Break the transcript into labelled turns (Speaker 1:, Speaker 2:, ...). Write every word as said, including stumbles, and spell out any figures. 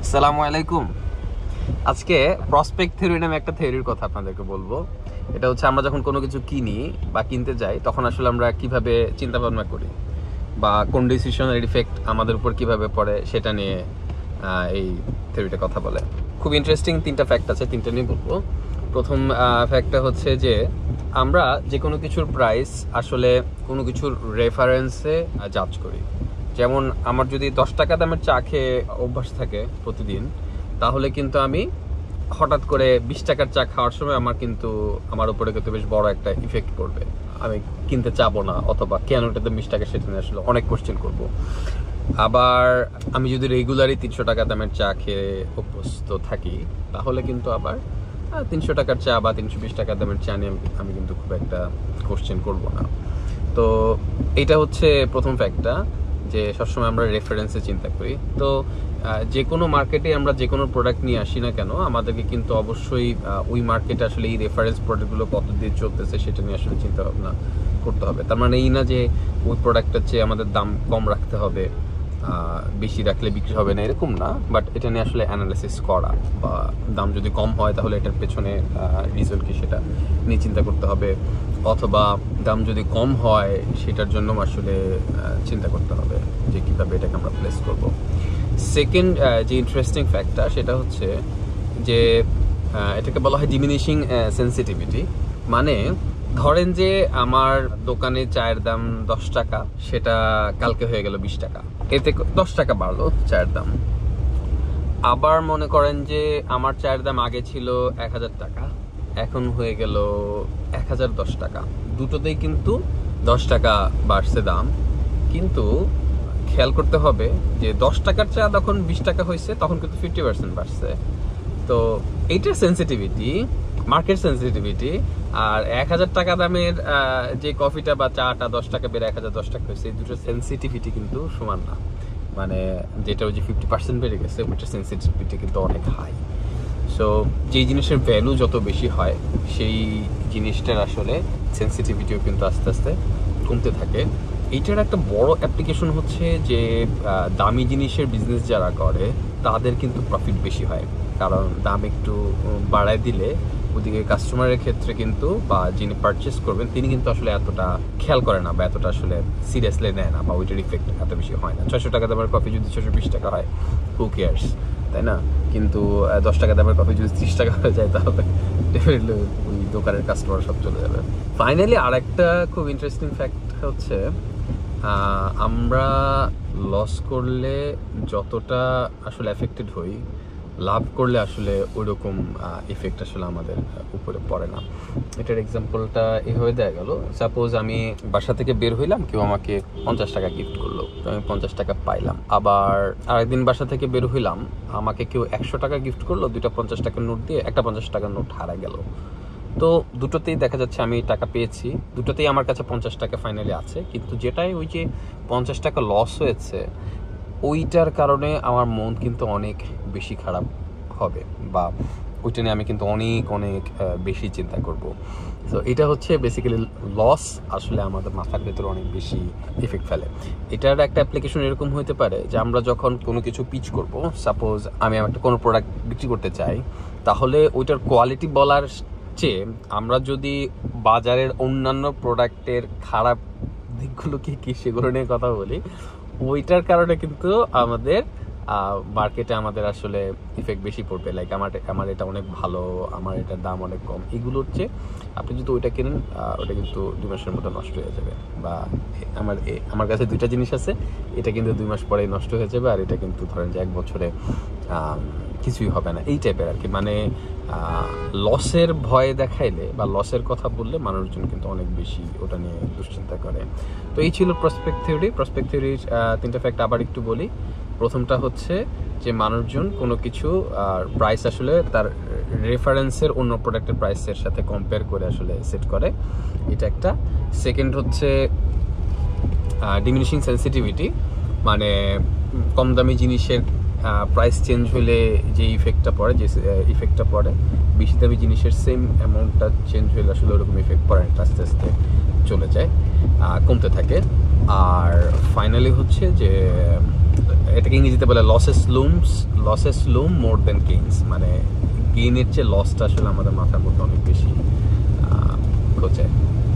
Speaker 1: আসসালামু আলাইকুম। আজকে প্রসপেক্ট থিওরি নামে একটা থিওরির কথা আপনাদেরকে বলবো। এটা হচ্ছে আমরা যখন কোনো কিছু কিনি বা কিনতে যাই তখন আসলে আমরা কিভাবে চিন্তা ভাবনা করি বা কোন ডিসিশনের ইফেক্ট আমাদের উপর কিভাবে পড়ে সেটা নিয়ে এই থিওরিটা কথা বলে। খুব ইন্টারেস্টিং তিনটা ফ্যাক্ট আছে, তিনটা নিয়ে বলবো। প্রথম ফ্যাক্টটা হচ্ছে যে আমরা যে কোনো কিছুর প্রাইস আসলে কোনো কিছুর রেফারেন্সে জাজ করি। যেমন আমার যদি দশ টাকা দামের চা খেয়ে অভ্যাস থাকে প্রতিদিন, তাহলে কিন্তু আমি হঠাৎ করে বিশ টাকার চা খাওয়ার সময় আমার কিন্তু আমার উপরে কিন্তু বেশ বড় একটা ইফেক্ট পড়বে। আমি কিনতে চাবো না, অথবা কেন এটাতে বিশ টাকা সেটা নিয়ে আসলে অনেক কোশ্চেন করবো। আবার আমি যদি রেগুলারই তিনশো টাকা দামের চা খেয়ে অভ্যস্ত থাকি, তাহলে কিন্তু আবার তিনশো টাকার চা বা তিনশো বিশ টাকার দামের চা নিয়ে আমি কিন্তু খুব একটা কোশ্চেন করবো না। তো এটা হচ্ছে প্রথম ফ্যাক্টটা, যে সবসময় আমরা রেফারেন্সে চিন্তা করি। তো যে কোনো মার্কেটে আমরা যে কোনো প্রোডাক্ট নিয়ে আসি না কেন, আমাদেরকে কিন্তু অবশ্যই ওই মার্কেটে আসলে এই রেফারেন্স প্রোডাক্টগুলো কত দিয়ে চলতেছে সেটা নিয়ে আসলে চিন্তা ভাবনা করতে হবে। তার মানে এই না যে ওই প্রোডাক্টটার চেয়ে আমাদের দাম কম রাখতে হবে, বেশি রাখলে বিক্রি হবে না, এরকম না। বাট এটা নিয়ে আসলে অ্যানালাইসিস করা, বা দাম যদি কম হয় তাহলে এটার পেছনে রিজন কি সেটা নিয়ে চিন্তা করতে হবে, অথবা দাম যদি কম হয় সেটার জন্য আসলে চিন্তা করতে হবে যে কীভাবে এটাকে আমরা প্লেস করব। সেকেন্ড যে ইন্টারেস্টিং ফ্যাক্টটা সেটা হচ্ছে যে এটাকে বলা হয় ডিমিনিশিং সেন্সিটিভিটি। মানে ধরেন যে আমার দোকানে চায়ের দাম দশ টাকা, সেটা কালকে হয়ে গেল বিশ টাকা, এতে দশ টাকা বাড়লো চায়ের দাম। আবার মনে করেন যে আমার চায়ের দাম আগে ছিল এক হাজার টাকা, এখন হয়ে গেল এক হাজার দশ টাকা। দুটোতেই কিন্তু দশ টাকা বাড়ছে দাম, কিন্তু খেয়াল করতে হবে যে দশ টাকার চা যখন বিশ টাকা হয়েছে তখন কিন্তু ফিফটি পার্সেন্ট বাড়ছে। তো এইটার সেন্সিটিভিটি, মার্কেট সেন্সিটিভিটি, আর এক হাজার টাকা দামের যে কফিটা বা চাটা দশ টাকা বেড়ে এক হাজার দশ টাকা হয়েছে, এই দুটোর সেন্সিটিভিটি কিন্তু সমান না। মানে যেটা ওই যে ফিফটি পার্সেন্ট বেড়ে গেছে, ওইটার সেন্সিটিভিটি কিন্তু অনেক হাই। সো যেই জিনিসের ভ্যালু যত বেশি হয়, সেই জিনিসটার আসলে সেন্সিটিভিটিও কিন্তু আস্তে আস্তে কমতে থাকে। এইটার একটা বড় অ্যাপ্লিকেশন হচ্ছে যে দামি জিনিসের বিজনেস যারা করে তাদের কিন্তু প্রফিট বেশি হয়, কারণ দাম একটু বাড়ায় দিলে ওদিকে কাস্টমারের ক্ষেত্রে কিন্তু, বা যিনি পারচেস করবেন তিনি কিন্তু আসলে এতটা খেয়াল করে না, বা এতটা আসলে সিরিয়াসলি নেয় না, বা ওইটার ইফেক্ট এত বেশি হয় না। ছয়শো টাকা দামের কফি যদি ছশো বিশ টাকা হয়, হু কেয়ার্স, তাই না? কিন্তু দশ টাকা দামের কফি যদি ত্রিশ টাকা হয়ে যায়, তাহলে ডেফিনেটলি ওই দোকানের কাস্টমার সব চলে যাবে। ফাইনালি আর একটা খুব ইন্টারেস্টিং ফ্যাক্ট হচ্ছে, আমরা লস করলে যতটা আসলে এফেক্টেড হই, লাভ করলে আসলে ওইরকম ইফেক্ট আসলে আমাদের উপরে পড়ে না। এটার এক্সাম্পলটা এভাবে দেয়া গেল, সাপোজ আমি বাসা থেকে বের হইলাম, কেউ আমাকে পঞ্চাশ টাকা গিফট করলো, তো আমি পঞ্চাশ টাকা পাইলাম। আবার আরেকদিন বাসা থেকে বের হইলাম, আমাকে কেউ একশো টাকা গিফট করলো, দুইটা পঞ্চাশ টাকার নোট দিয়ে একটা পঞ্চাশ টাকার নোট হারা গেল। তো দুটোতেই দেখা যাচ্ছে আমি টাকা পেয়েছি, দুটোতেই আমার কাছে পঞ্চাশ টাকা ফাইনালি আছে, কিন্তু যেটাই ওই যে পঞ্চাশ টাকা লস হয়েছে, ওইটার কারণে আমার মন কিন্তু অনেক বেশি খারাপ হবে, বা ওইটা নিয়ে আমি কিন্তু অনেক অনেক বেশি চিন্তা করব। তো এটা হচ্ছে বেসিক্যালি লস আসলে আমাদের মাথার ভেতরে অনেক বেশি ইফেক্ট ফেলে। এটার একটা অ্যাপ্লিকেশন এরকম হতে পারে যে আমরা যখন কোনো কিছু পিচ করব, সাপোজ আমি একটা কোনো প্রোডাক্ট বিক্রি করতে চাই, তাহলে ওইটার কোয়ালিটি বলার চেয়ে আমরা যদি বাজারের অন্যান্য প্রোডাক্টের খারাপ দিকগুলো কি কি সেগুলো নিয়ে কথা বলি, ওইটার কারণে কিন্তু আমাদের মার্কেটে আমাদের আসলে ইফেক্ট বেশি পড়বে। লাইক আমার আমার এটা অনেক ভালো, আমার এটার দাম অনেক কম, এগুলোর চেয়ে আপনি যদি ওইটা কেনেন, ওটা কিন্তু দুই মাসের মতো নষ্ট হয়ে যাবে। বা আমার আমার কাছে দুইটা জিনিস আছে, এটা কিন্তু দুই মাস পরেই নষ্ট হয়ে যাবে, আর এটা কিন্তু ধরেন যে এক বছরে কিছুই হবে না, এই টাইপের আর কি। মানে লসের ভয় দেখাইলে বা লসের কথা বললে মানুষজন কিন্তু অনেক বেশি ওটা নিয়ে দুশ্চিন্তা করে। তো এই ছিল প্রসপেক্ট থিওরি। প্রসপেক্ট থিওরির তিনটা ফ্যাক্ট আবার একটু বলি। প্রথমটা হচ্ছে যে মানুষজন কোনো কিছু প্রাইস আসলে তার রেফারেন্সের অন্য প্রোডাক্টের প্রাইসের সাথে কম্পেয়ার করে আসলে সেট করে, এটা একটা। সেকেন্ড হচ্ছে ডিমিনিশিং সেন্সিটিভিটি, মানে কম দামি জিনিসের প্রাইস চেঞ্জ হলে যে ইফেক্টটা পড়ে, যে ইফেক্টটা পড়ে, বেশি দামি জিনিসের সেম অ্যামাউন্টটা চেঞ্জ হলে আসলে ওরকম ইফেক্ট পড়ে না, আস্তে আস্তে চলে যায়, কমতে থাকে। আর ফাইনালি হচ্ছে যে এটাকে ইংরেজিতে বলে losses looms losses loom more than gains, মানে গেইনের চেয়ে লসটা আসলে আমাদের মাথার মধ্যে অনেক বেশি খোঁজে।